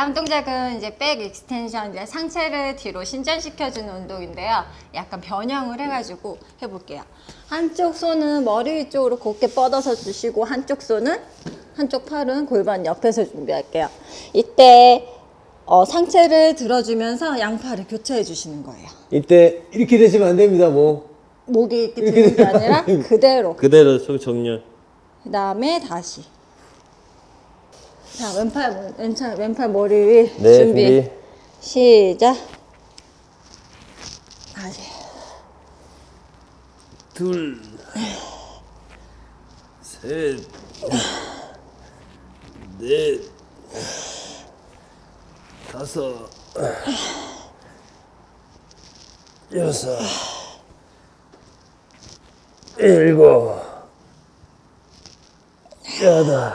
다음 동작은 이제 백 익스텐션, 이제 상체를 뒤로 신전시켜주는 운동인데요. 약간 변형을 해가지고 해볼게요. 한쪽 손은 머리 위쪽으로 곧게 뻗어서 주시고, 한쪽 팔은 골반 옆에서 준비할게요. 이때 상체를 들어주면서 양팔을 교차해 주시는 거예요. 이때 이렇게 되시면 안 됩니다. 목이 이렇게 드는 게 아니라 그대로 정렬. 그 다음에 다시. 자, 왼팔 머리 위 준비. 시작. 다시. 둘, 셋, 넷, 다섯, 여섯, 일곱, 여덟,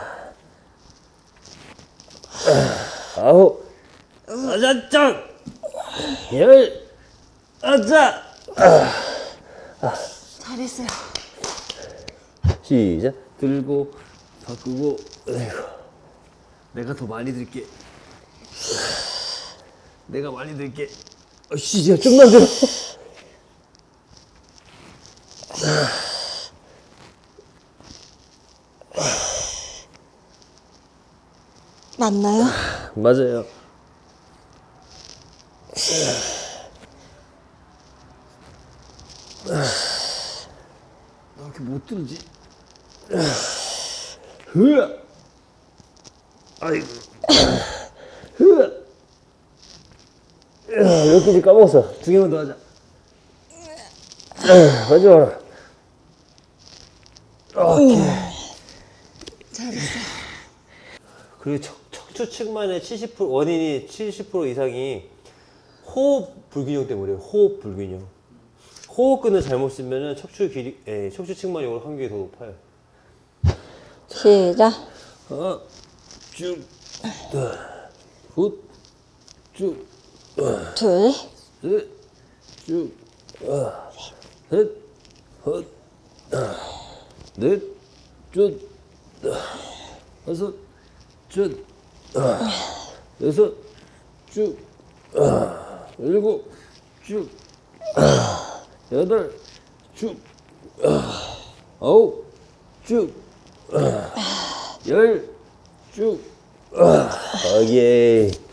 아홉, 여덟, 열, 아홉. 잘했어요. 시작. 들고 바꾸고 내가 더 많이 들게. 내가 많이 들게. 시작. 좀만 들어. 맞나요? 맞아요. 나 이렇게 못 들지? 흐아. 아이고. 흐아. 몇 개지 까먹었어. 2개만 더 하자. 마지막으로. 오케이. 잘했어. 그리고 척추 측만의 70% 원인이 70% 이상이 호흡 불균형 때문이에요. 호흡 불균형. 호흡근을 잘못 쓰면은 척추 측만 오를 확률이 더 높아요. 시작. 쭉, 굿, 쭉, 둘, 셋, 쭉, 셋, 헛, 넷, 쭉, 다섯, 쭉, 여섯, 쭉, 일곱, 쭉, 여덟, 쭉, 아홉, 쭉, 열, 쭉, 오케이.